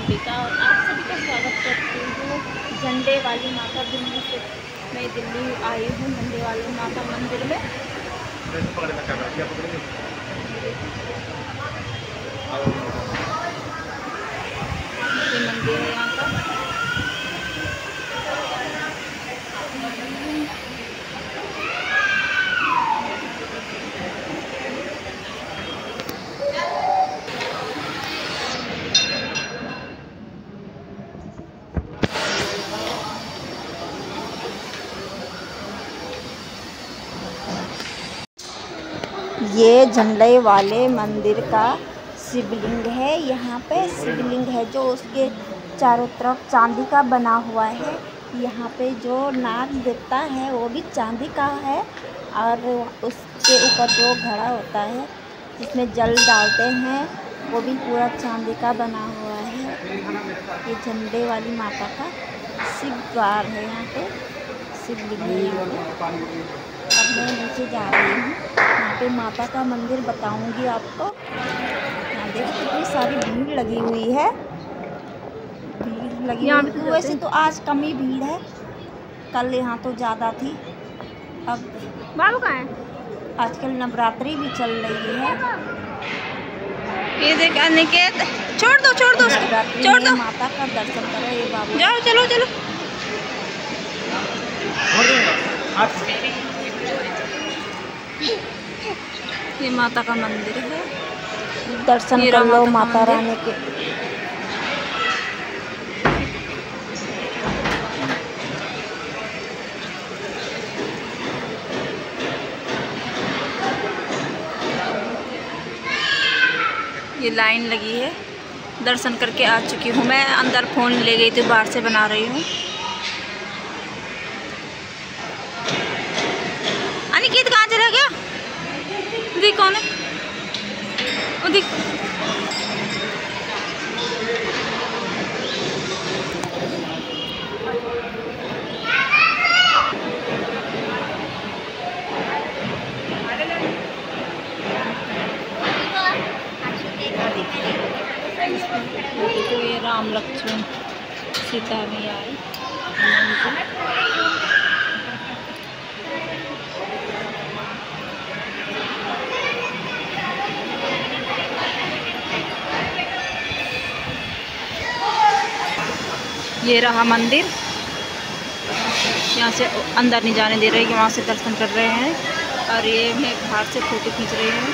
सभी का और आप सभी का स्वागत करती हूँ झंडे वाली माता दिल्ली से। मैं दिल्ली आई हूँ झंडे वाली माता मंदिर में। ये मंदिर है यहाँ का। ये झंडे वाले मंदिर का शिवलिंग है। यहाँ पे शिवलिंग है जो उसके चारों तरफ चांदी का बना हुआ है। यहाँ पे जो नाग देवता है वो भी चांदी का है और उसके ऊपर जो घड़ा होता है जिसमें जल डालते हैं वो भी पूरा चांदी का बना हुआ है। ये झंडे वाली माता का शिव द्वार है। यहाँ पे शिवलिंग है। यहाँ पे अब मैं नीचे जा रही हूँ। यहाँ पे माता का मंदिर बताऊंगी आपको। यहाँ देखो कितनी सारी भीड़ लगी हुई है। भीड़ लगी हुई वैसे तो आज कम ही भीड़ है, कल यहाँ तो ज़्यादा थी। अब बाबू कहाँ है? आजकल नवरात्रि भी चल रही है। ये देख अनिकेत, छोड़ दो छोड़ दो छोड़ दो। माता का दर्शन करो। ये बाबू जाओ, चलो चलो। ये माता का मंदिर है, दर्शन कर लो माता रानी के। ये लाइन लगी है। दर्शन करके आ चुकी हूँ मैं। अंदर फ़ोन ले गई थी, बाहर से बना रही हूँ। अनिकेत कहाँ चला गया? देख कौन है वो, देख। तो ये राम लक्ष्मण सीता मैया आई। ये रहा मंदिर। यहाँ से अंदर नहीं जाने दे रहे कि वहाँ से दर्शन कर रहे हैं। और ये मैं बाहर से फ़ोटो खींच रही हूँ।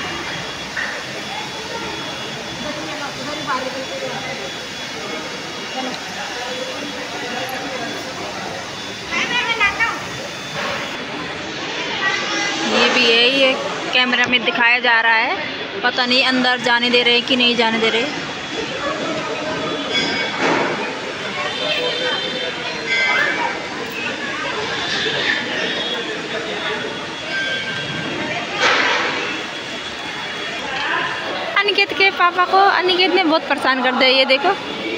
ये भी है, ये कैमरा में दिखाया जा रहा है। पता नहीं अंदर जाने दे रहे कि नहीं जाने दे रहे। अनिकेत के पापा को अनिकेत ने बहुत परेशान कर दिया। ये देखो